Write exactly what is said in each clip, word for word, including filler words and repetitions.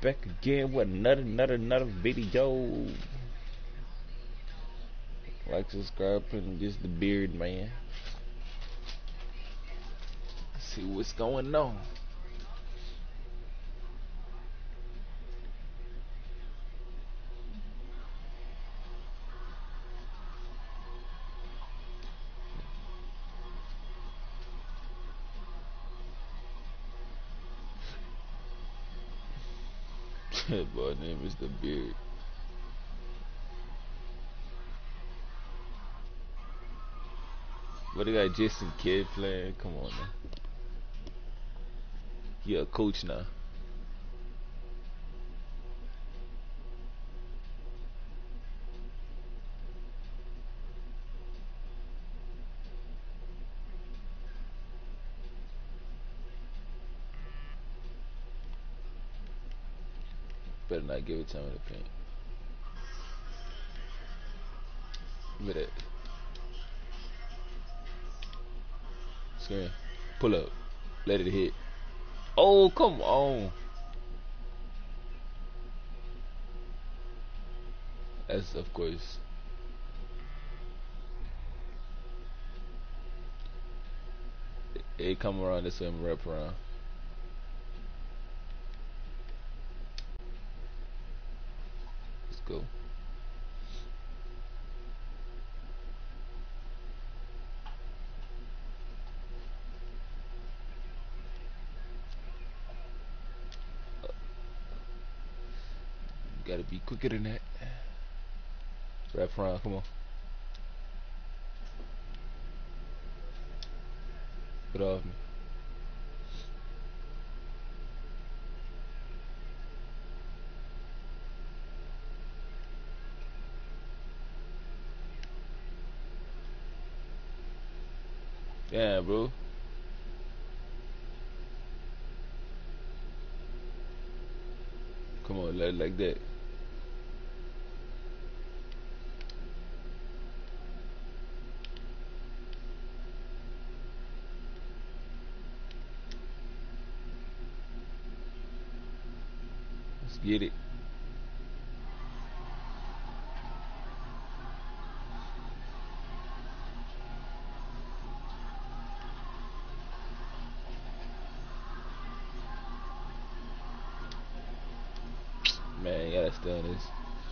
Back again with another, another, another video. Like, subscribe, and just the beard, man. See what's going on. Boy, name is the beard. But they got Jason Kidd playing. Come on now. He a coach now. Better not give it time in the paint. Look at that. Screen. Pull up. Let it hit. Oh, come on. That's, of course. It come around this way and wrap around. Let's go. Gotta be quicker than that. Wrap around, come on. Get off me. Yeah, bro. Come on, let it like that. Let's get it. Man, yeah, that's done this.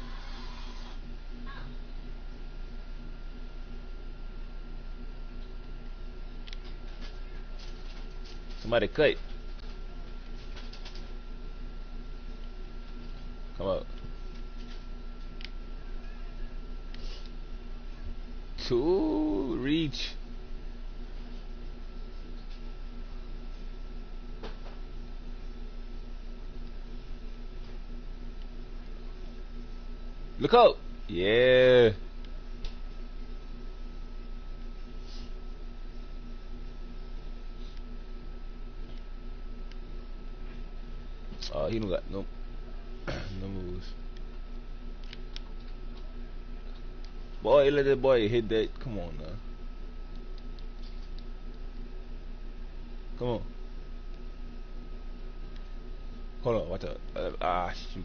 Somebody cut. Come up. Two reach. Look out. Yeah. Oh, he don't got no no moves. Boy, let that boy hit that. Come on now. Come on. Hold on, watch out. Uh, ah, shoot.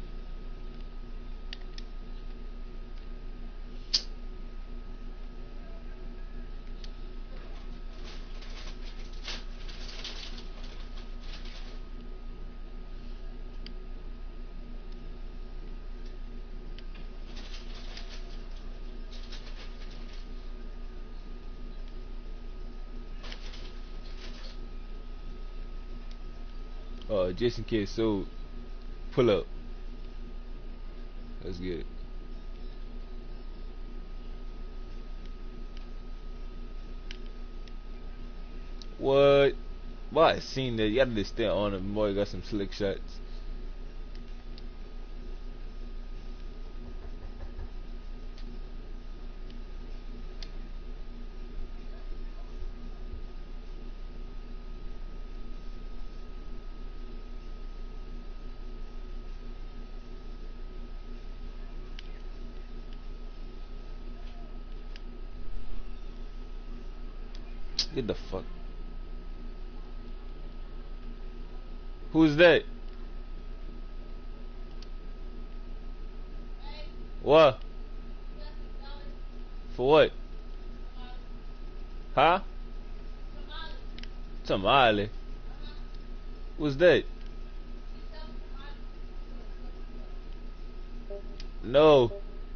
Uh, Jason Kidd, so pull up. Let's get it. What? Boy, I seen that. You gotta just stay on him. Boy, got some slick shots. Get the fuck. Who's that? What? For what? Huh? Tamale. What's that? No.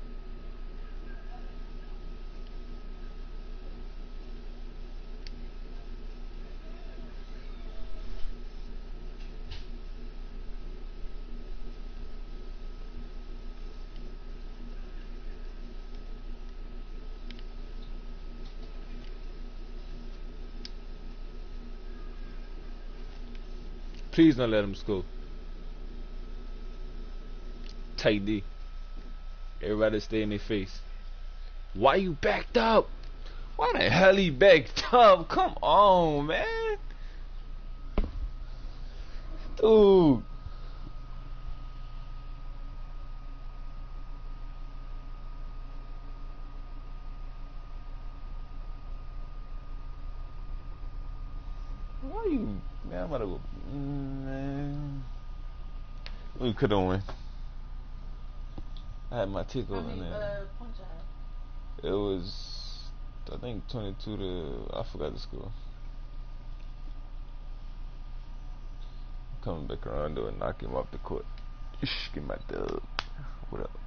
Please don't let him score. Tight D. Everybody stay in their face. Why you backed up? Why the hell he backed up? Come on, man. Dude. Why you, man, I'm about to go, mm, man. We could have won. I had my ticket I in mean, there. uh, punch out. It was, I think, twenty-two to, I forgot the score. Coming back around though and knock him off the court. Shh, get my dub. What up?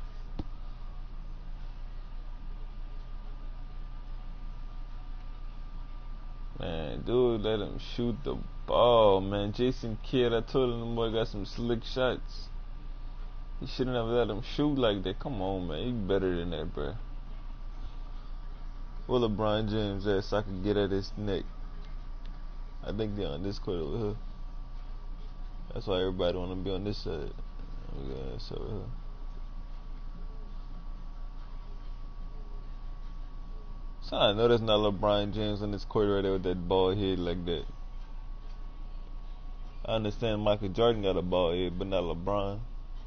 Man, dude, let him shoot the ball, man. Jason Kidd, I told him the boy got some slick shots. He shouldn't have let him shoot like that. Come on, man. He better than that, bro. Where LeBron James at so I can get at his neck? I think they're on this court over here. That's why everybody want to be on this side. We got this over here. So I know that's not LeBron James on this court right there with that bald head like that. I understand Michael Jordan got a bald head, but not LeBron.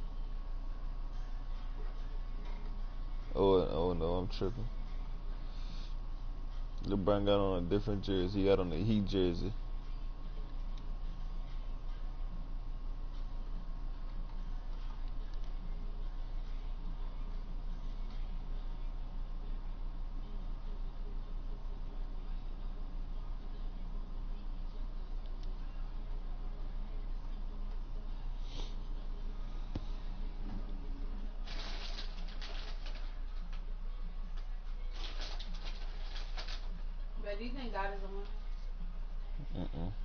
Oh, oh no, I'm tripping. LeBron got on a different jersey. He got on the Heat jersey. But do you think God is a one? Mm-mm.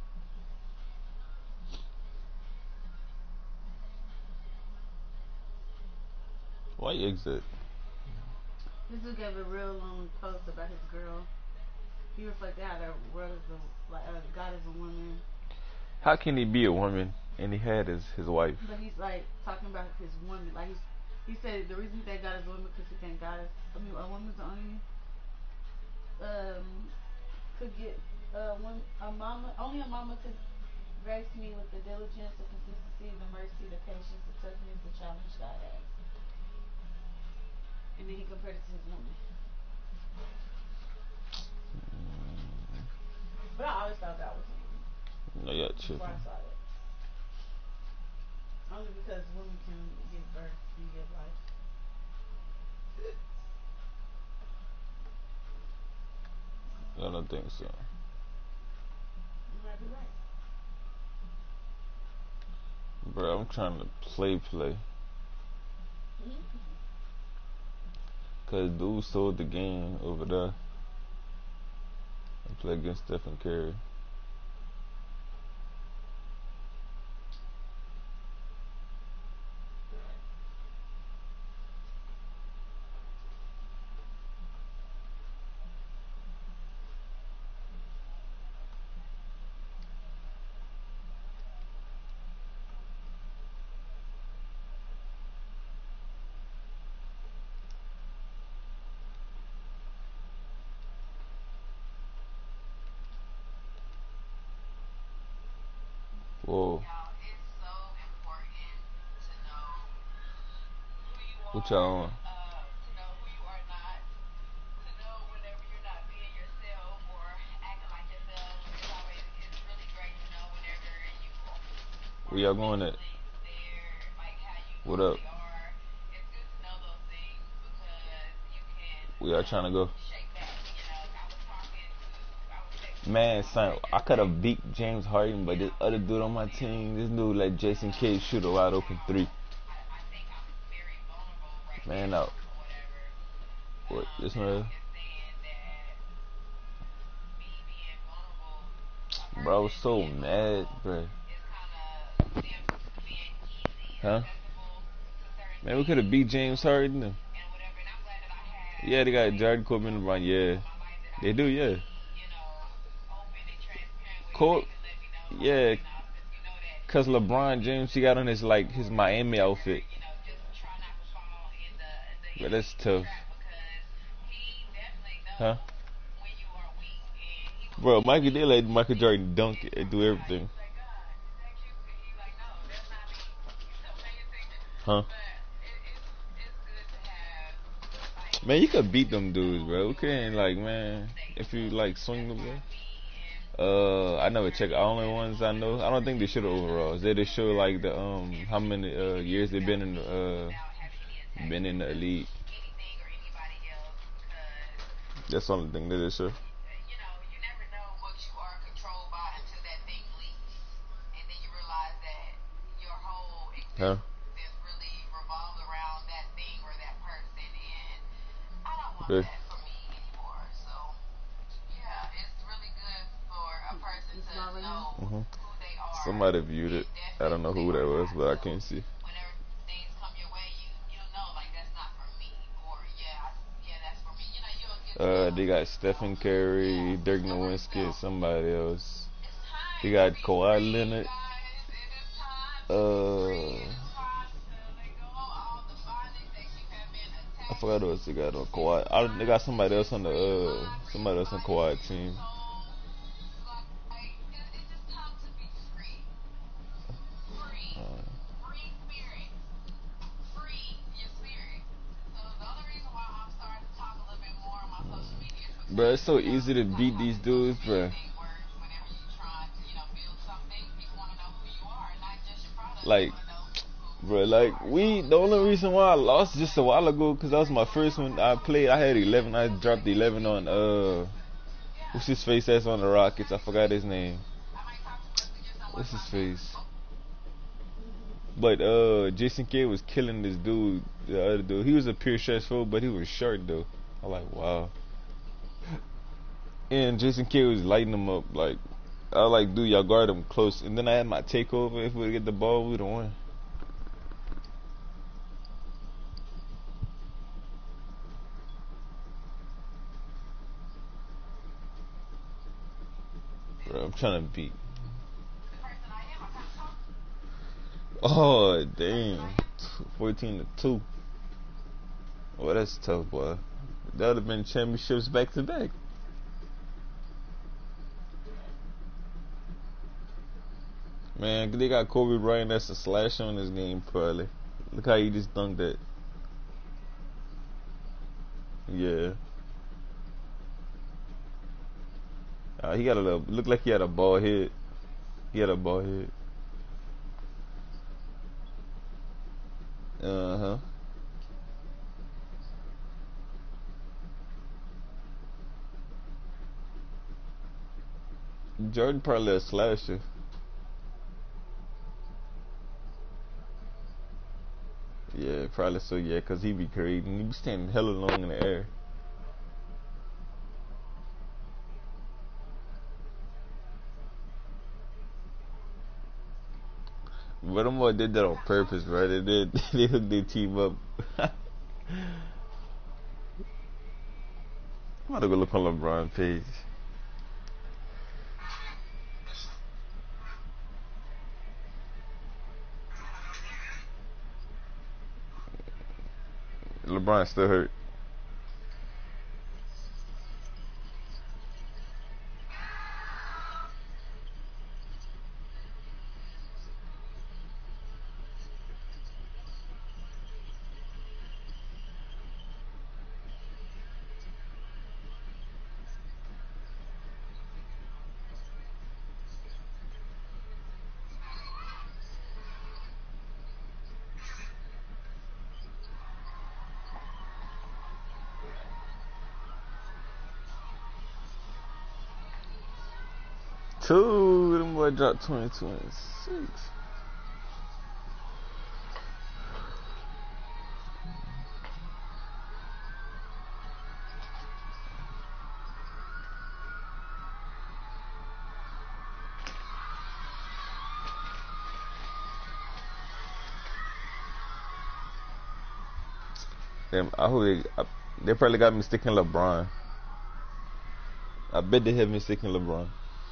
Why you exit? This dude gave a real long post about his girl. He reflected how the world is a, like uh, God is a woman. How can he be a woman and he had his, his wife? But he's like talking about his woman. Like he's, he said the reason he thank God is a woman because he think God is. I mean, a woman's the only um could get uh one a mama only a mama could grace me with the diligence, the consistency, the mercy, the patience, the toughness, the challenge God has. And then he compared it to his woman. But I always thought God was a woman. No, yeah, Before tripping. I saw it. Only because women can give birth and give life. I don't think so. You might be right. Bro, I'm trying to play play. Mm-hmm. Cause dude sold the game over there. I play against Stephen Curry. Whoa. What y'all on? Where y'all going at? What up? We are trying to go. Man, son, I could have beat James Harden, but this other dude on my team, this dude let Jason Kidd shoot a wide open three. Man, out. What? This man? Bro, I was so mad, bro. Huh? Man, we could have beat James Harden. Yeah, they got Jordan, Kobe, and LeBron. Yeah, they do. Yeah. Kobe. Yeah. Cause LeBron James, he got on his like his Miami outfit. But that's tough. Huh? Bro, Michael they let Michael Jordan dunk it and do everything. Huh? Man, you could beat them dudes, bro. We couldn't like, man, if you like swing them, bro. Uh, I never check. Only ones I know. I don't think they show the overalls. They just show like the um how many uh years they've been in the uh been in the elite. That's the only thing they just show. Huh? Good. Mm-hmm. Somebody viewed it. I don't know who that was, but I can't see. Uh, they got Stephen Curry, Dirk Nowitzki, and somebody else. They got Kawhi Leonard. Uh, I forgot who else they got on Kawhi. I, they got somebody else on the uh, somebody else on Kawhi team. Bro, it's so easy to beat these dudes, bro. Like, bro, like, we, the only reason why I lost just a while ago, because that was my first one I played. I had eleven. I dropped eleven on, uh, what's his face that's on the Rockets? I forgot his name. What's his face? But, uh, Jason Kidd was killing this dude, the other dude. He was a pure stressful, but he was short, though. I'm like, wow. And Jason Kidd was lighting him up, like, I was like, dude, y'all guard him close. And then I had my takeover. If we get the ball, we would have won. Bro, I'm trying to beat. Oh, dang. fourteen to two. Well, that's tough, boy. That would have been championships back to back. Man, they got Kobe Bryant. That's a slash on his game, probably. Look how he just dunked that. Yeah. Uh, he got a little. Looked like he had a ball head. He had a ball head. Uh huh. Jordan probably a slasher. Yeah, probably so. Yeah, cause he be creating. He be standing hella long in the air. But them boy did that on purpose, bro. They did. They hooked their team up. I'm about to go look on LeBron page. LeBron still hurt. twenty-two. Them boy dropped twenty twenty-six. Damn, I hope they, I, they probably got me sticking LeBron. I bet they have me sticking LeBron.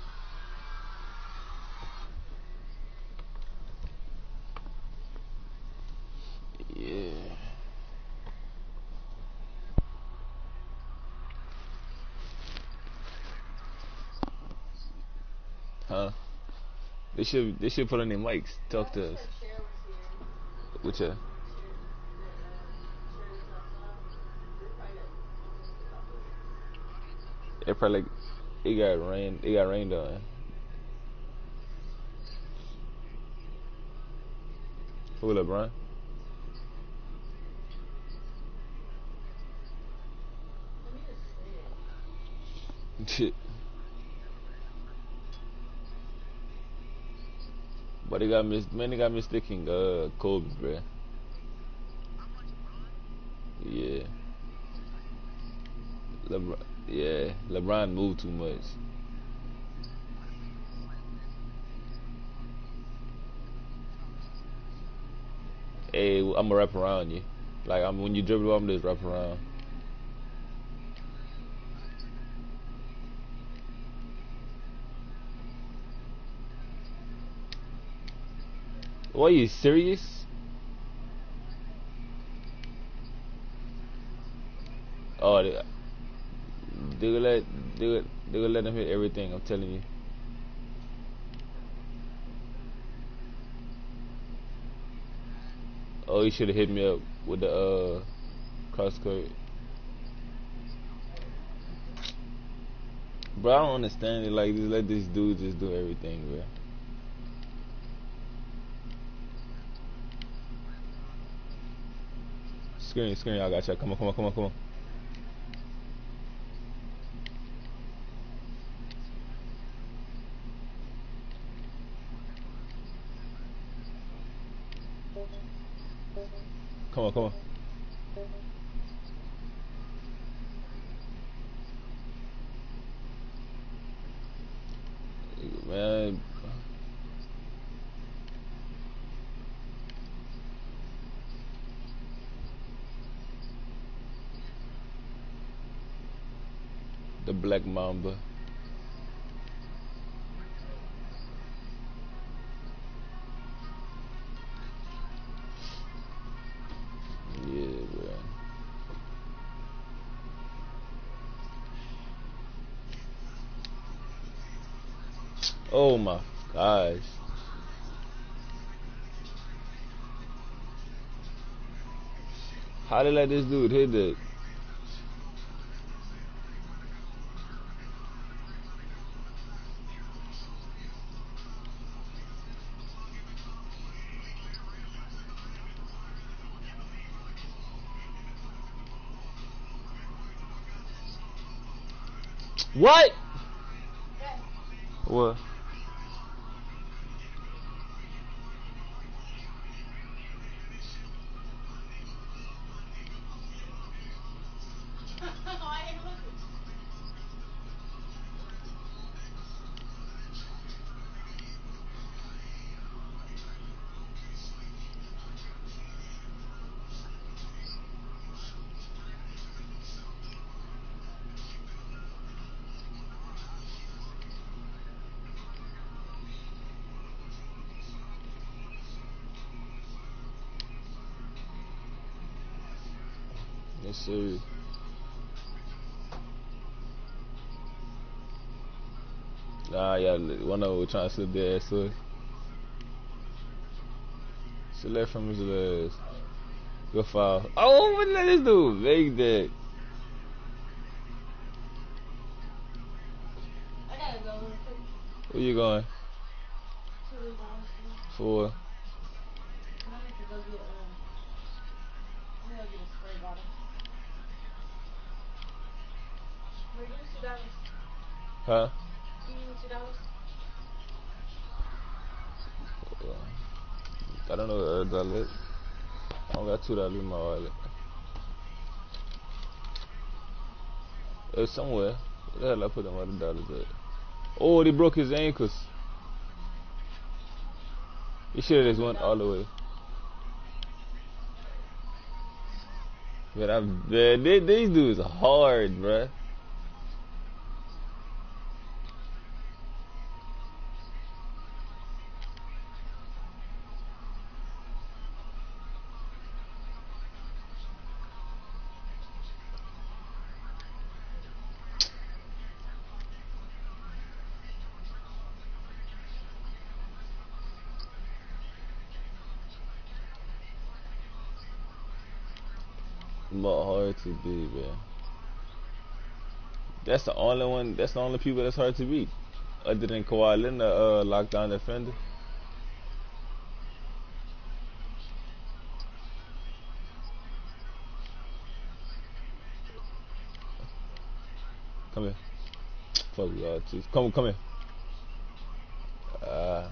Yeah. Huh? They should they should put on their mics. Talk to us. Which uh? It probably like, it got rain. It got rained on. Who LeBron? Shit. But they got mis man, they got mistaking uh Kobe, bruh. Yeah. LeBron. Yeah. LeBron moved too much. Hey, I'm gonna wrap around you. Like I'm when you dribble, I'm just wrap around. What, are you serious? Oh, they, they gonna let they gonna, they gonna let them hit everything. I'm telling you. Oh, you should have hit me up with the uh cross court. Bro, I don't understand it. Like, just let this dude just do everything, bro. Screen, screen, I got you. Come on, come on, come on, come on. Come on, come on. Man, the Black Mamba. Yeah, bro. Oh my gosh. How they let this dude hit that? What? What? Yes, sir. Nah, yeah, one of them was trying to slip their ass up. Select from his ass. Good foul. Oh, what did this do? Make that. I gotta go real quick Where you going? to the pharmacy. For? I need to go get um, I'm gonna get a spray bottle. Wait, give me two dollars. Huh? Can you give me two dollars? I don't know uh, dollar. I don't got two dollars in my wallet. It's somewhere. Where the hell I put them other dollars at? Oh, they broke his ankles. He should have just went all the way. Man, I'm man, they, these dudes are hard, bruh. More hard to beat, man. That's the only one. That's the only people that's hard to beat, other than Kawhi Leonard, uh, lockdown defender. Come here. Fuck you all, too. Come, come here. Uh,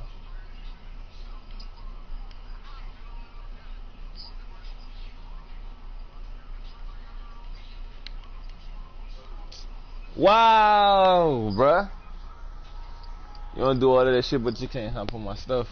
wow, bruh. You wanna do all of that shit, but you can't hop on my stuff.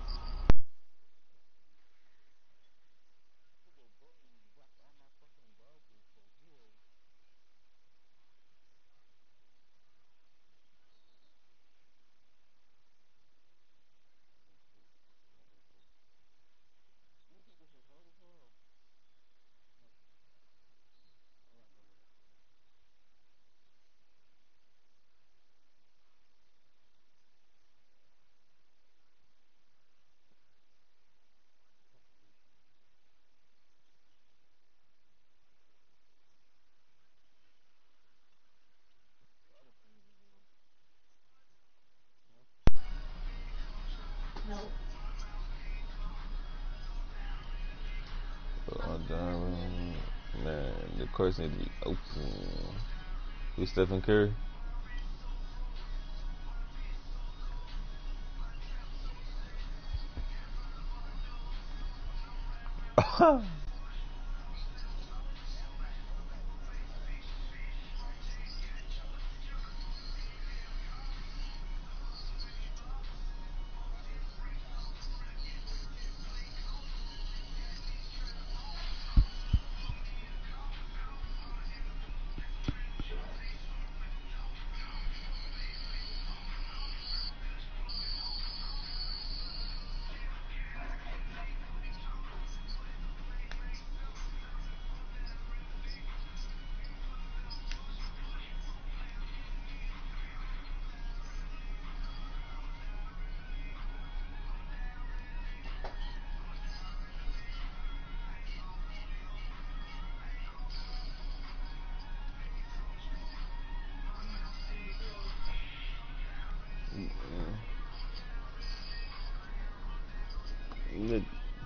Nope. Oh, damn, man, the course need to be open. We Stephen Curry. Look,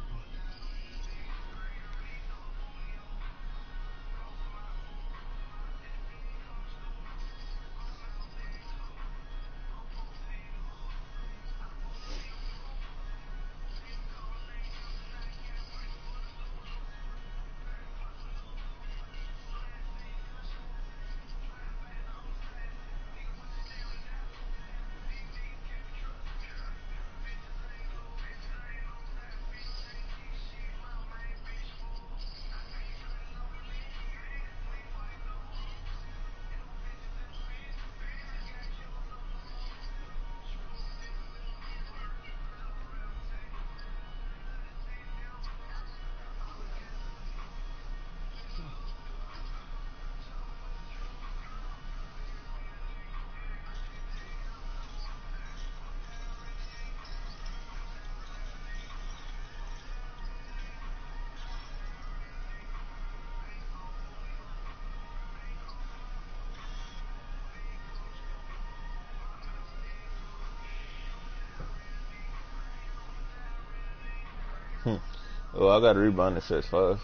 hmm. Oh, I got to rebound the sets fast.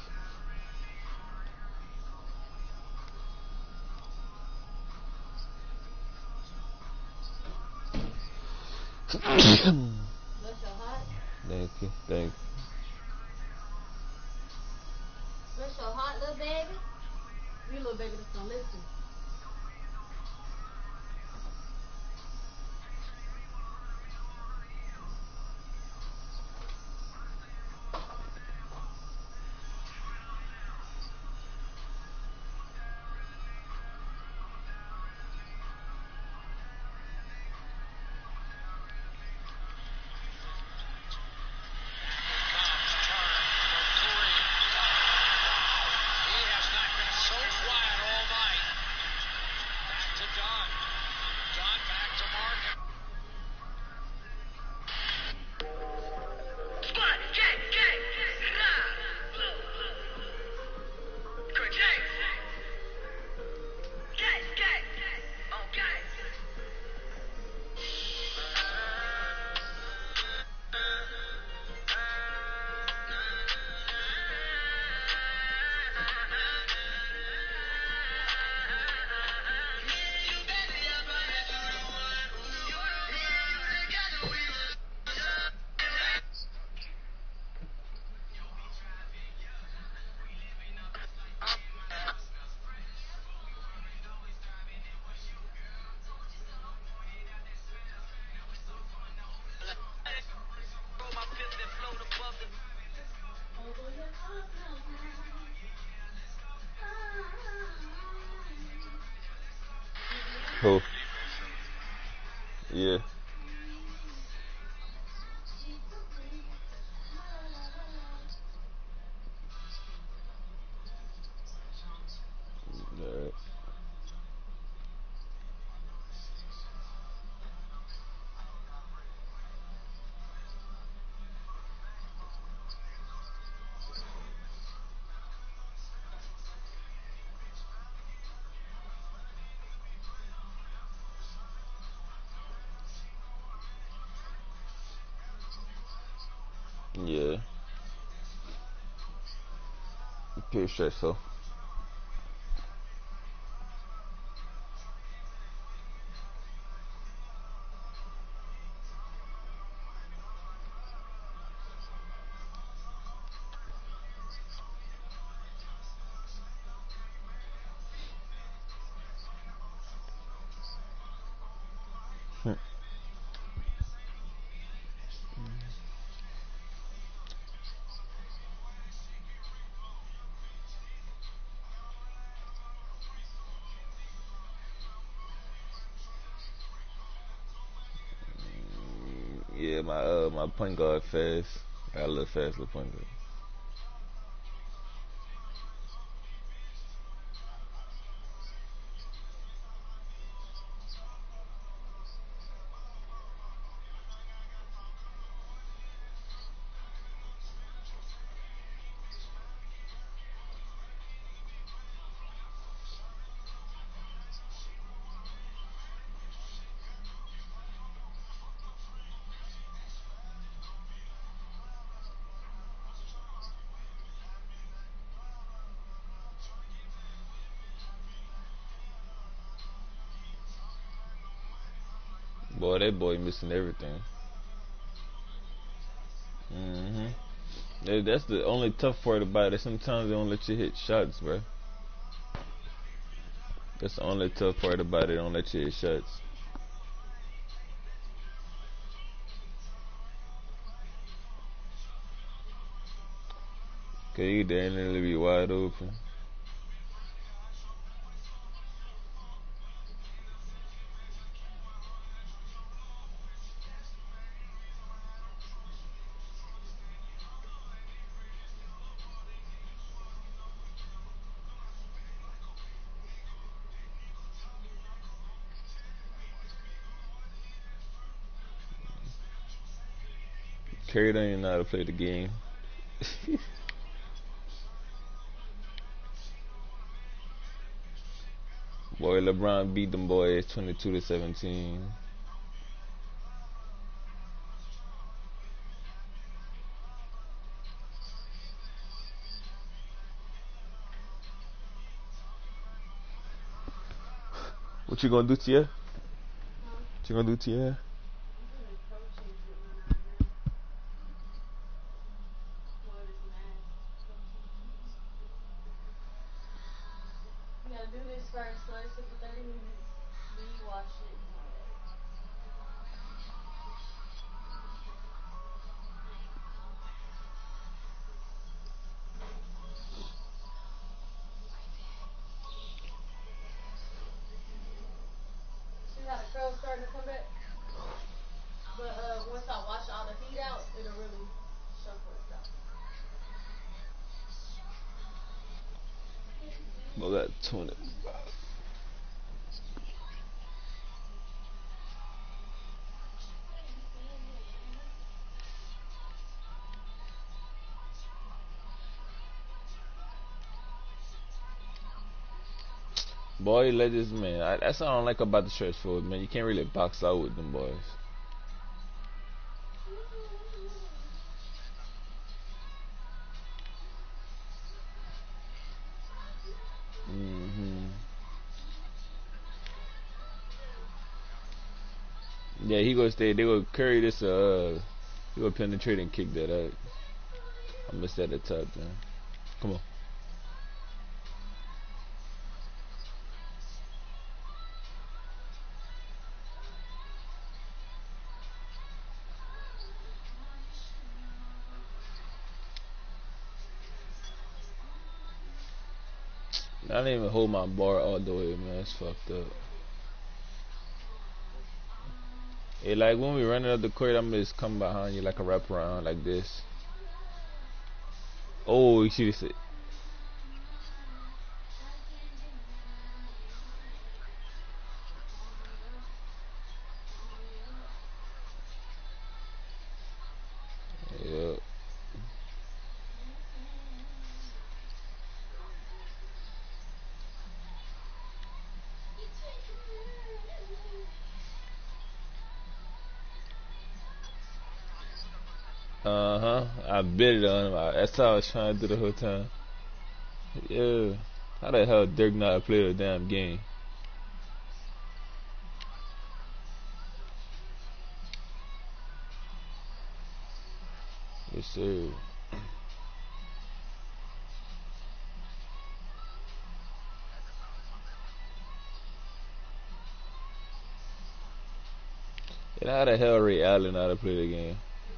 Bless your heart. Thank you, thank you. What's your heart, little baby? You little baby that's gonna listen. Who? Yeah. Alright. Yeah. Pretty sure so. Yeah, my uh my point guard fast. I got a little fast little point guard. Boy, that boy missing everything. hmm That's the only tough part about it. Sometimes they don't let you hit shots, bro. That's the only tough part about it. They don't let you hit shots. Cause you damn nearly be wide open. Curry don't even know how to play the game. Boy, LeBron beat them boys twenty-two to seventeen. What you gonna do to you? What you gonna do to you? Wash it and all that. See how the curls starting to come back? But uh, once I wash all the heat out, it'll really show for itself. Well, that twenty. Boy, let this man. I, that's what I don't like about the stretch food, man. You can't really box out with them boys. hmm Yeah, he gonna stay. They gonna carry this. Uh, he gonna penetrate and kick that out. I missed that at the top, man. Come on. I didn't even hold my bar all the way, man. It's fucked up. It like when we running up the court, I'm just come behind you like a wrap around like this. Oh, you should have. Yeah. Uh huh. I bit it on him. I, that's how I was trying to do the whole time. Yeah. How the hell Dirk not play the damn game? Yes, sir. And how the hell Ray Allen not to play the game?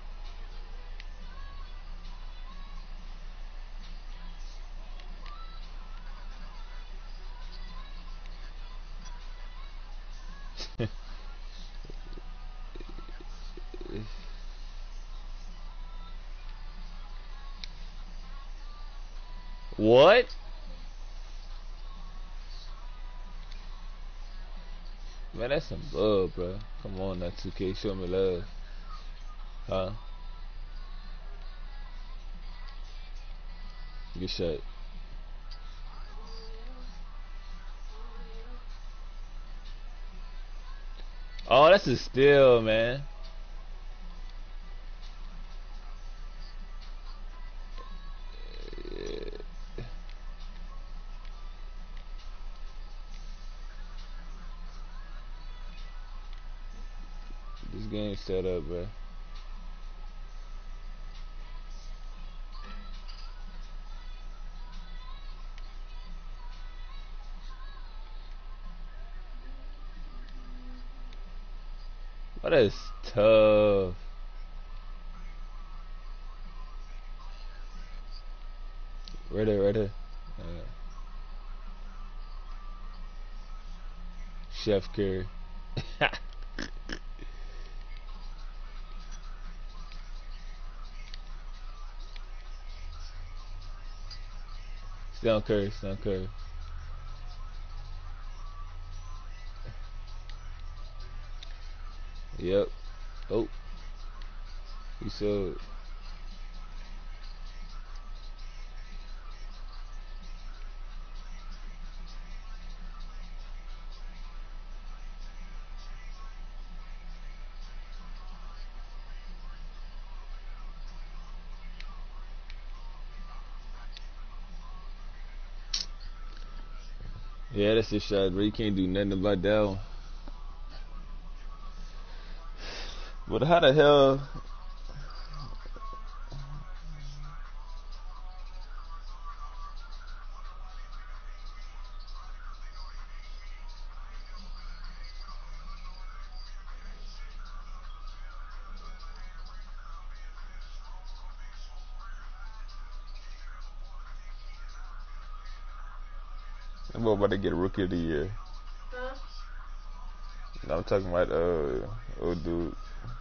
What? Man, that's some love, bro. Come on, that two K, show me love, huh? Good shot. Oh, that's a steal, man. This game set up, bro. Oh, that's tough. Right there, right there. Uh, Chef Curry. Stay on Curry, stay on Curry. Yep. Oh, he saw it. Yeah, that's a shot, bro. You can't do nothing about that one. But how the hell? Boy about to get rookie of the year. Huh? I'm talking about uh old dude.